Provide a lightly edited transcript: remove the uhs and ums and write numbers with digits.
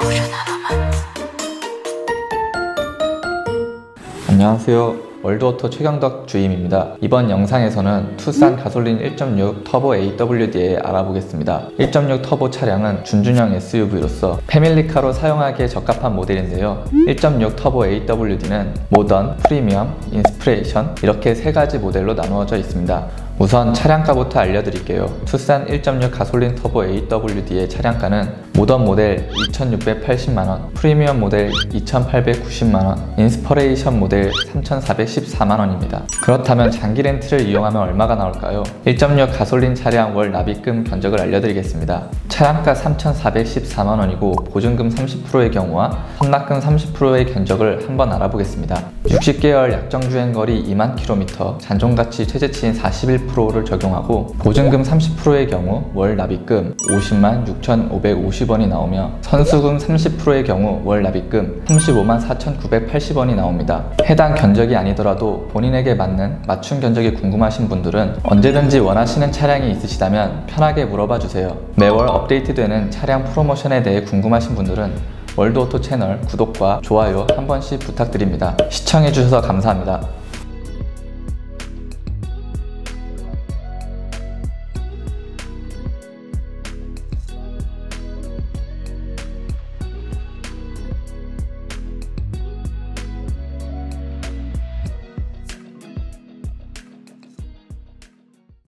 안녕하세요. 월드오토 최경덕 주임입니다. 이번 영상에서는 투싼 가솔린 1.6 터보 AWD에 알아보겠습니다. 1.6 터보 차량은 준준형 SUV로서 패밀리카로 사용하기에 적합한 모델인데요. 1.6 터보 AWD는 모던, 프리미엄, 인스피레이션 이렇게 세 가지 모델로 나누어져 있습니다. 우선 차량가부터 알려드릴게요. 투싼 1.6 가솔린 터보 AWD의 차량가는 모던 모델 2,680만원, 프리미엄 모델 2,890만원, 인스퍼레이션 모델 3,414만원입니다. 그렇다면 장기 렌트를 이용하면 얼마가 나올까요? 1.6 가솔린 차량 월 납입금 견적을 알려드리겠습니다. 차량가 3,414만원이고 보증금 30%의 경우와 선납금 30%의 견적을 한번 알아보겠습니다. 60개월 약정주행거리 2만 km, 잔존가치 최저치인 41%를 적용하고 보증금 30%의 경우 월 납입금 50만 6,550원이 나오며 선수금 30%의 경우 월 납입금 35만 4,980원이 나옵니다. 해당 견적이 아니더라도 본인에게 맞는 맞춤 견적이 궁금하신 분들은 언제든지 원하시는 차량이 있으시다면 편하게 물어봐 주세요. 매월 업데이트되는 차량 프로모션에 대해 궁금하신 분들은 월드오토 채널 구독과 좋아요 한 번씩 부탁드립니다. 시청해주셔서 감사합니다.